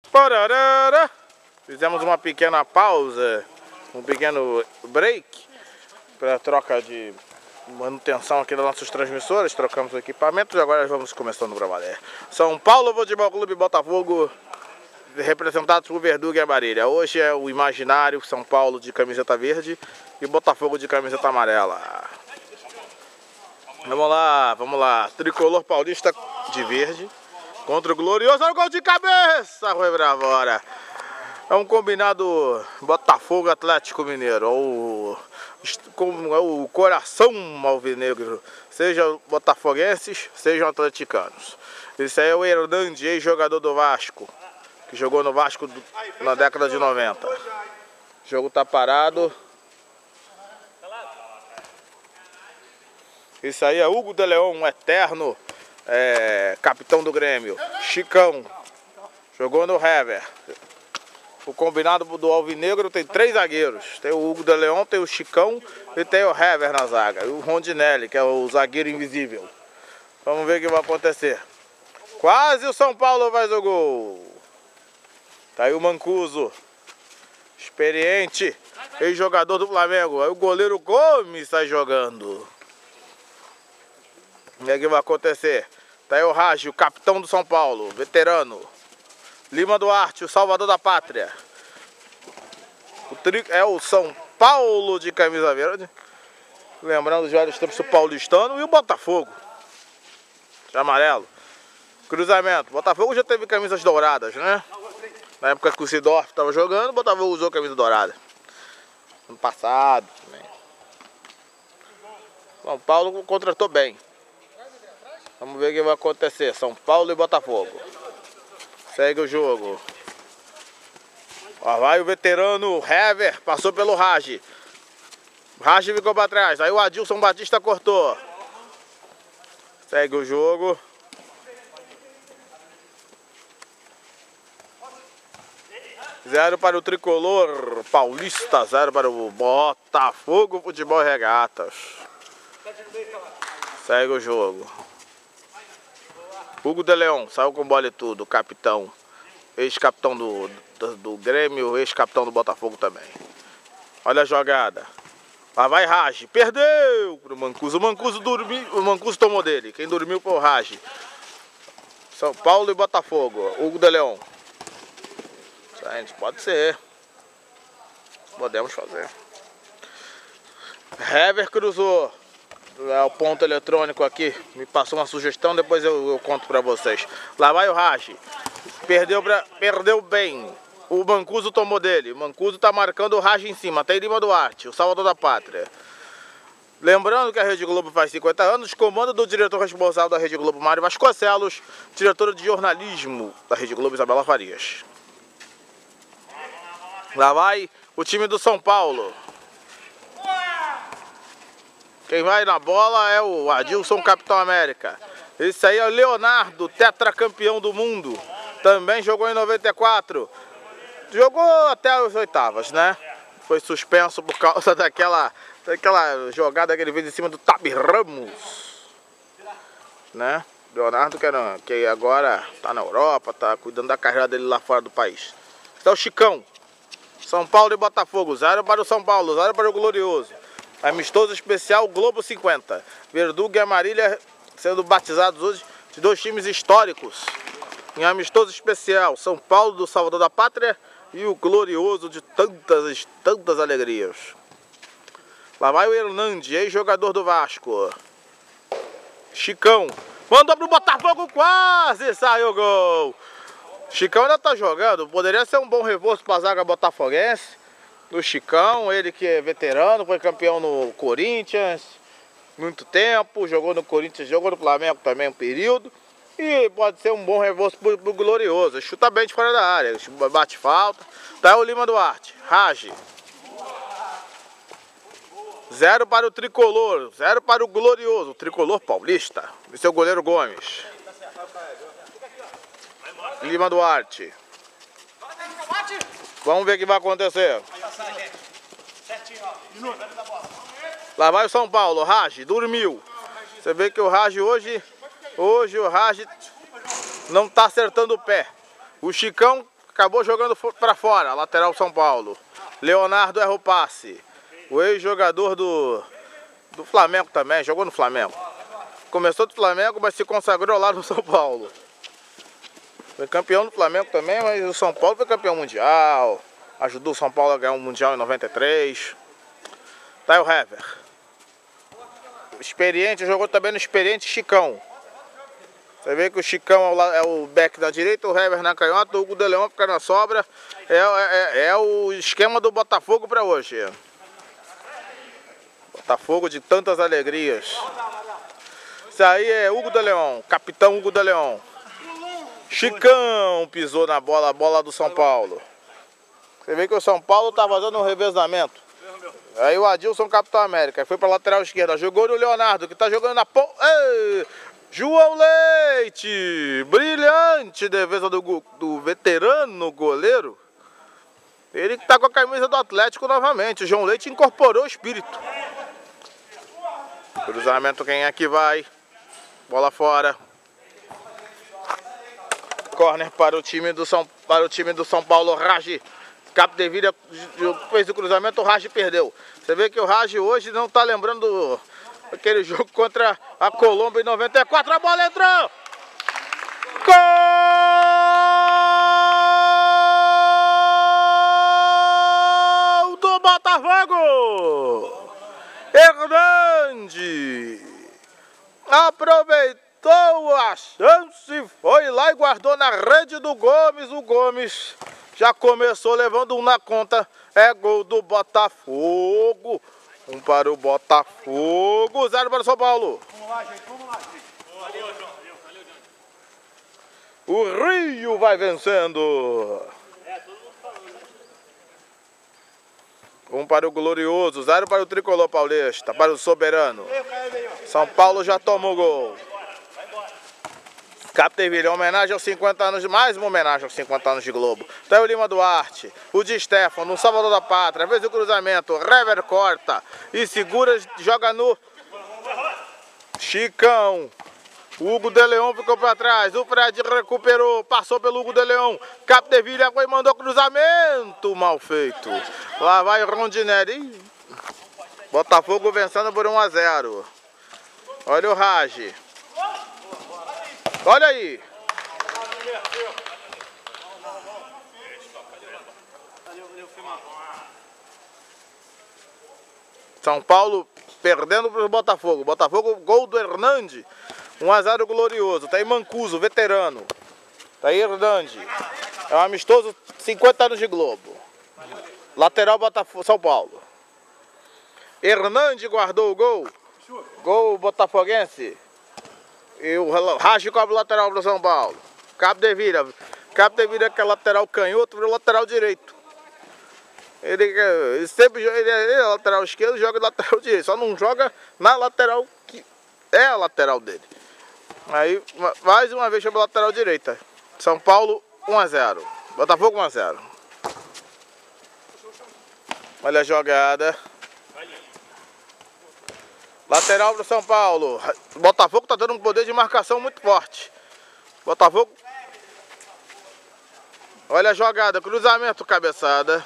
Pararara. Fizemos uma pequena pausa, um pequeno break para troca de manutenção aqui das nossas transmissoras. Trocamos o equipamento e agora vamos começando para valer. São Paulo Futebol Clube Botafogo, representados por Verdugo e Marília. Hoje é o imaginário São Paulo de camiseta verde e Botafogo de camiseta amarela. Vamos lá. Tricolor paulista de verde contra o glorioso. Olha o gol de cabeça, Rui Bravora. É um combinado Botafogo Atlético Mineiro. O coração alvinegro. Sejam botafoguenses, sejam atleticanos. Esse aí é o Hernandes, ex-jogador do Vasco, que jogou no Vasco na década de 90. O jogo tá parado. Esse aí é Hugo de Leon, um eterno capitão do Grêmio. Chicão jogou no Hever. O combinado do alvinegro tem 3 zagueiros. Tem o Hugo de Leon, tem o Chicão e tem o Hever na zaga. E o Rondinelli, que é o zagueiro invisível. Vamos ver o que vai acontecer. Quase o São Paulo faz o gol. Tá aí o Mancuso, experiente, ex-jogador do Flamengo. Aí o goleiro Gomes sai jogando. E aí o que vai acontecer? Tá aí o Raj, o capitão do São Paulo, veterano. Lima Duarte, o salvador da pátria. É o São Paulo de camisa verde. Lembrando os velhos tempos do paulistano. E o Botafogo de amarelo. Cruzamento. Botafogo já teve camisas douradas, né? Na época que o Sidorf estava jogando, o Botafogo usou camisa dourada. Ano passado também. São Paulo contratou bem. Vamos ver o que vai acontecer. São Paulo e Botafogo. Segue o jogo. Ó, vai o veterano Hever. Passou pelo Raj. Raj ficou para trás. Aí o Adilson Batista cortou. Segue o jogo. 0 para o Tricolor Paulista, 0 para o Botafogo Futebol e Regatas. Segue o jogo. Hugo de Leon saiu com bola e tudo, capitão. Ex-capitão do Grêmio, ex-capitão do Botafogo também. Olha a jogada. Lá vai Raj, perdeu pro Mancuso. O Mancuso dormiu, o Mancuso tomou dele. Quem dormiu foi o Raj. São Paulo e Botafogo. Hugo de Leon. Gente, pode ser. Podemos fazer. Hever cruzou. É o ponto eletrônico aqui. Me passou uma sugestão, depois eu conto pra vocês. Lá vai o Raj. Perdeu bem. O Mancuso tomou dele. O Mancuso tá marcando o Raj em cima. Tem Lima Duarte, o salvador da pátria. Lembrando que a Rede Globo faz 50 anos, comando do diretor responsável da Rede Globo, Mário Vasconcelos, diretora de jornalismo da Rede Globo, Isabela Farias. Lá vai o time do São Paulo. Quem vai na bola é o Adilson, Capitão América. Esse aí é o Leonardo, tetracampeão do mundo. Também jogou em 94. Jogou até as oitavas, né? Foi suspenso por causa daquela jogada que ele fez em cima do Tabi Ramos, né? Leonardo que agora tá na Europa, tá cuidando da carreira dele lá fora do país. Esse é o Chicão. São Paulo e Botafogo, 0 para o São Paulo, 0 para o Glorioso. Amistoso especial Globo 50. Verdugo e Marília sendo batizados hoje de 2 times históricos. Em amistoso especial, São Paulo do Salvador da Pátria e o Glorioso de tantas alegrias. Lá vai o Hernandes, ex-jogador do Vasco. Chicão. Mandou pro Botafogo, quase saiu o gol. Chicão ainda tá jogando, poderia ser um bom reforço para a zaga botafoguense. O Chicão, ele que é veterano, foi campeão no Corinthians muito tempo, jogou no Corinthians, jogou no Flamengo também um período. E pode ser um bom reforço pro Glorioso. Chuta bem de fora da área, bate falta. Tá o Lima Duarte, Raj. 0 para o Tricolor, 0 para o Glorioso, o Tricolor Paulista. Esse é o goleiro Gomes. Lima Duarte. Vamos ver o que vai acontecer. Lá vai o São Paulo, o Raj, dormiu. Você vê que o Raj hoje o Raj não está acertando o pé. O Chicão acabou jogando para fora, lateral São Paulo. Leonardo erra o passe. O ex-jogador do Flamengo também, jogou no Flamengo. Começou do Flamengo, mas se consagrou lá no São Paulo. Foi campeão do Flamengo também, mas o São Paulo foi campeão mundial. Ajudou o São Paulo a ganhar um mundial em 93. Tá aí o Hever. Experiente, jogou também no experiente Chicão. Você vê que o Chicão é o back da direita, o Hever na canhota, o Hugo de Leão fica na sobra. É o esquema do Botafogo para hoje. Botafogo de tantas alegrias. Isso aí é Hugo de Leão, capitão Hugo de Leão. Chicão pisou na bola, a bola do São Paulo. Você vê que o São Paulo tá fazendo um revezamento. Aí o Adilson, capitão América, foi pra lateral esquerda, jogou no Leonardo, que tá jogando na ponta. João Leite, brilhante defesa do veterano goleiro. Ele que tá com a camisa do Atlético novamente. O João Leite incorporou o espírito. Cruzamento, quem é que vai? Bola fora. Corner para o time do São Paulo. Raj Capdeville fez o cruzamento, o Raj perdeu. Você vê que o Raj hoje não tá lembrando aquele jogo contra a Colômbia em 94. A bola entrou! Gol do Botafogo! Hernandes aproveitou a chance, foi lá e guardou na rede do Gomes. O Gomes já começou levando um na conta. É gol do Botafogo. Um para o Botafogo, 0 para o São Paulo. Vamos lá, gente, vamos lá, gente. Valeu, João. Valeu, João. O Rio vai vencendo. Um para o Glorioso, 0 para o Tricolor Paulista, para o Soberano. São Paulo já tomou gol. Capdeville, homenagem aos 50 anos, mais uma homenagem aos 50 anos de Globo. Tá o Lima Duarte, o Di Stefano, o Salvador da Pátria, fez o cruzamento, o Hever corta e segura, joga no Chicão. O Hugo de Leão ficou para trás, o Fred recuperou, passou pelo Hugo de Leão. Capdeville foi e mandou cruzamento, mal feito. Lá vai o Rondinelli. Botafogo vencendo por 1 a 0. Olha o Raj. Olha aí. São Paulo perdendo para o Botafogo. Botafogo, gol do Hernandes. 1 a 0 Glorioso. Tá aí Mancuso, veterano. Tá aí Hernandes. É um amistoso, 50 anos de Globo. Lateral Botafogo, São Paulo. Hernandes guardou o gol. Gol botafoguense. E o Raj cobre o lateral para o São Paulo. Capdeville que é lateral canhoto, virou lateral direito. Ele sempre ele é lateral esquerdo e joga lateral direito. Só não joga na lateral que é a lateral dele. Aí, mais uma vez sobre a lateral direita. São Paulo 1 a 0. Botafogo 1 a 0. Olha a jogada. Lateral para o São Paulo. Botafogo está dando um poder de marcação muito forte. Botafogo. Olha a jogada. Cruzamento, cabeçada.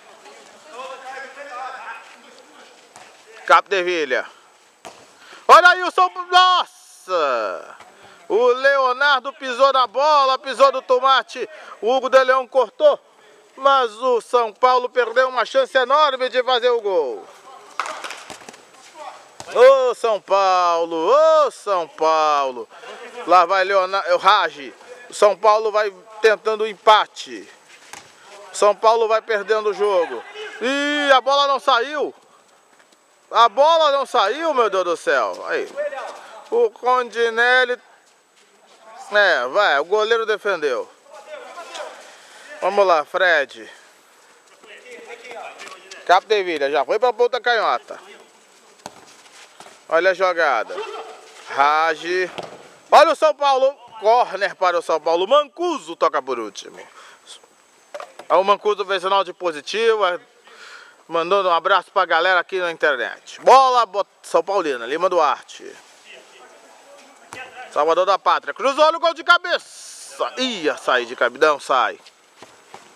Capdeville. Olha aí o São Paulo. Nossa! O Leonardo pisou na bola, pisou no tomate. O Hugo de Leão cortou. Mas o São Paulo perdeu uma chance enorme de fazer o gol. Ô São Paulo, ô São Paulo. Lá vai Leonardo, o Raj. O São Paulo vai tentando o empate. São Paulo vai perdendo o jogo. Ih, a bola não saiu. A bola não saiu, meu Deus do céu. Aí. O Rondinelli. O goleiro defendeu. Vamos lá, Fred. Capdeville, já foi pra ponta canhota. Olha a jogada. Raj. Olha o São Paulo. Corner para o São Paulo. Mancuso toca por último. O Mancuso fez sinal de positivo. Mandando um abraço pra galera aqui na internet. Bola São Paulina. Lima Duarte. Salvador da Pátria. Cruzou no gol de cabeça. Ia sair de cabeça. Não sai.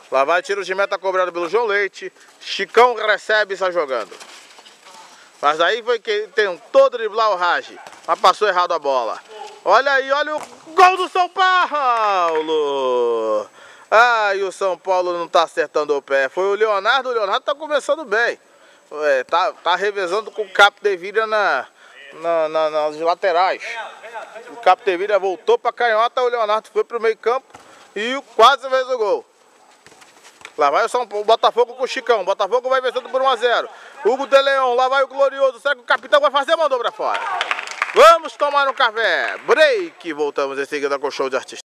Lá vai tiro de meta cobrado pelo João Leite. Chicão recebe e sai jogando. Mas aí foi que tentou driblar o Raj, mas passou errado a bola. Olha aí, olha o gol do São Paulo! Ah, e o São Paulo não tá acertando o pé. Foi o Leonardo tá começando bem. Tá revezando com o Capdevila nas laterais. O Capdevila voltou pra canhota, o Leonardo foi pro meio campo e quase fez o gol. Lá vai o Botafogo com o Chicão. O Botafogo vai vencendo por 1 a 0. Hugo de Leão, lá vai o Glorioso. Será que o capitão vai fazer? Mandou pra fora. Vamos tomar um café. Break. Voltamos em seguida com o show de artista.